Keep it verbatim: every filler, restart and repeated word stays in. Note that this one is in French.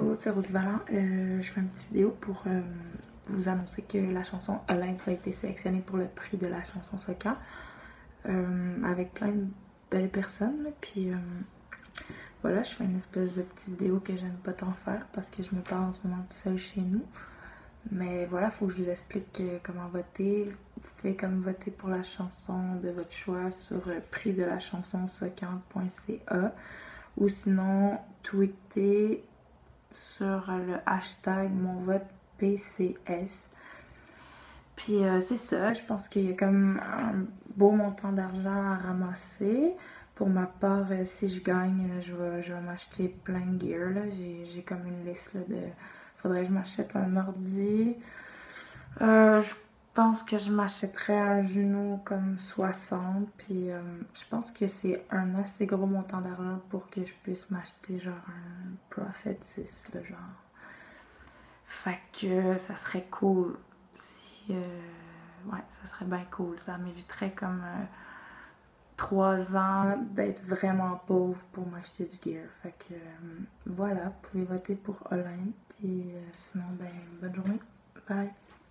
Allô, c'est Rosie Vallant. Euh, je fais une petite vidéo pour euh, vous annoncer que la chanson Olympe a été sélectionnée pour le prix de la chanson Soca euh, avec plein de belles personnes. Là. Puis euh, voilà, je fais une espèce de petite vidéo que j'aime pas tant faire parce que je me parle en ce moment tout seul chez nous. Mais voilà, il faut que je vous explique euh, comment voter. Vous pouvez comme voter pour la chanson de votre choix sur euh, prix de la chanson soca point c a ou sinon tweeter sur le hashtag mon vote P C S. Puis euh, c'est ça, je pense qu'il y a comme un beau montant d'argent à ramasser. Pour ma part, euh, si je gagne, je vais, je vais m'acheter plein de gear. J'ai comme une liste là, de... Faudrait que je m'achète un ordi. Euh, je pense que je m'achèterais un Juno comme soixante. Puis euh, je pense que c'est un assez gros montant d'argent pour que je puisse m'acheter genre un Prophet six, le genre. Fait que ça serait cool si... Euh, ouais, ça serait bien cool. Ça m'éviterait comme euh, trois ans d'être vraiment pauvre pour m'acheter du gear. Fait que euh, voilà, vous pouvez voter pour Olympe. Et euh, sinon, ben, bonne journée. Bye.